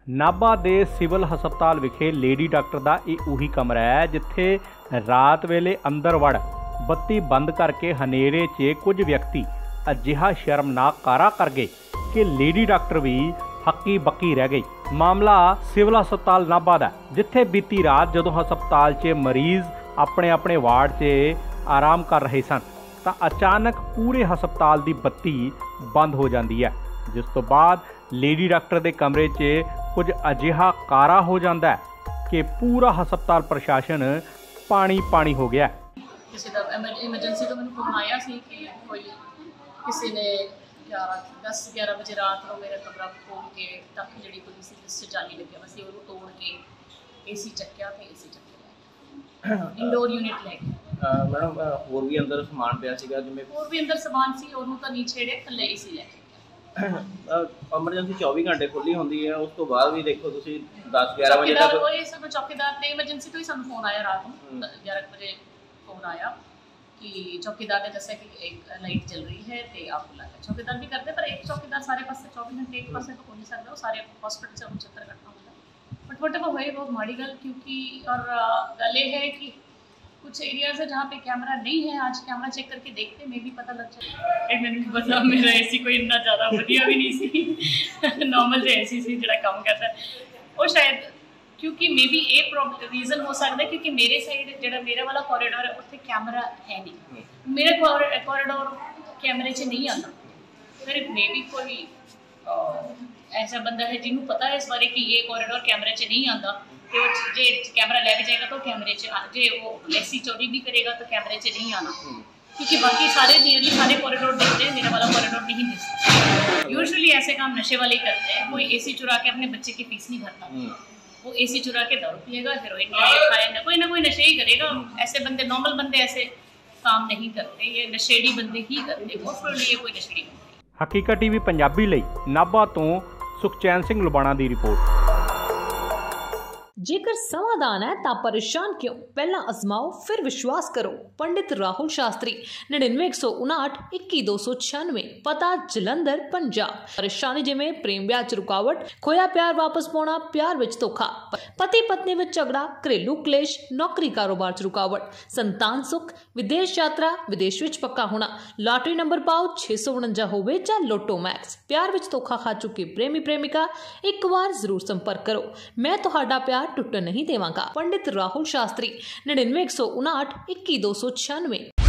नाभा दे civil हस्पताल विखे lady doctor का यह उही कमरा है जिथे रात वेले अंदर वड़ बत्ती बंद करके हनेरे च कुछ व्यक्ति अजिहा शर्मनाक कारा कर गए कि लेडी डॉक्टर भी हक्की बक्की रह गई। मामला सिविल हस्पताल नाभा का, जिथे बीती रात जदों हस्पताल च मरीज अपने अपने वार्ड च आराम कर रहे सन तां अचानक पूरे हस्पताल की बत्ती बंद हो जाती है, जिस तो बाद लेडी डॉक्टर के कमरे च कुछ अजिहा कारा हो जाता है कि पूरा हस्पताल प्रशासन पानी पानी हो गया। किसी का एमरजेंसी तो मैंने फोन आया सी कि कोई किसी ने 10-11 बजे रात को मेरा कमरा खोल के तक जी कोई सी जाली लगे बस वो तोड़ के AC चक्या तो AC चक्या इंडोर यूनिट लैके मैडम होर भी अंदर समान पिया सीगा जिवें होर भी अंदर समान सी ओनू तो नहीं छेड़े थल्ले AC लैके एमरजेंसी 24 घंटे खुली होंदी है, उस तो बाद भी देखो तुसी 10-11 बजे तक कोई सब चौकीदार ने एमरजेंसी तो ही सानू फोन आया रात को 11 बजे फोन आया कि चौकीदार ने दसा कि एक लाइट चल रही है तो आप बुला लें। चौकीदार भी करते पर एक चौकीदार सारे पास 24 घंटे एक पास तो हो नहीं सकता, वो सारे हॉस्पिटल से चक्कर कटना होता। बट वट हुए बहुत माड़ी गल, क्योंकि और गल ये है कि कुछ एरियाज है जहाँ पे कैमरा नहीं है, आज कैमरा चेक करके देखते में भी पता लग जाए। मैंने भी पता मेरा AC कोई इतना ज़्यादा वधिया भी नहीं सी नॉर्मल जो AC सी जो काम करता है वो शायद क्योंकि मे बी ये रीजन हो सकता है क्योंकि मेरे साइड जो मेरा वाला कॉरिडोर है उत्थे कैमरा है नहीं, मेरे कॉरिडोर कैमरे च नहीं आता। फिर मे बी कोई ऐसा बंदा है जिन्होंने पता है इस बारे कि ये कॉरिडोर कैमरे च नहीं आता तो जे कैमरा लेके जाएगा तो कैमरे च जे वो ऐसी चोरी भी करेगा तो कैमरे च नहीं आना, क्योंकि बाकी सारे नियरली सारे कॉरिडोर देखते हैं, मेरा वाला कॉरिडोर नहीं दिखता। यूजुअली ऐसे काम नशे वाले ही करते हैं, कोई AC चुरा के अपने बच्चे की फीस नहीं भरता, वो AC चुरा के दारू पिएगा, हेरोइन खाएगा, ना कोई नशे ही करेगा। ऐसे बंदे नॉर्मल बंदे ऐसे काम नहीं करते, ये नशेड़ी बंदे ही करते, मोस्टली ये कोई नशेड़ी बंदे। हकीकत TV पंजाबी लई नाभा तो सुखचैन सिंह लुबाणा की रिपोर्ट। जेकर समाधान है ता परेशान क्यों, पहला आजमाओ फिर विश्वास करो। पंडित राहुल शास्त्री 99 पता जलंधर पंजाब। परेशानी जिमें प्रेम ब्याह च रुकावट, खोया प्यार वापस पाना, प्यार विच धोखा, पति पत्नी विच झगड़ा, घरेलू क्लेश, नौकरी कारोबार च रुकावट, संतान सुख, विदेश यात्रा, विदेश विच पक्का होना, लॉटरी नंबर पाओ 649 होवे या लोटो मैक्स, प्यार विच धोखा खा चुके प्रेमी प्रेमिका एक बार जरूर संपर्क करो, मैं तुहाडा प्यार टुटन नहीं देवांगा। पंडित राहुल शास्त्री 99 159 21 296।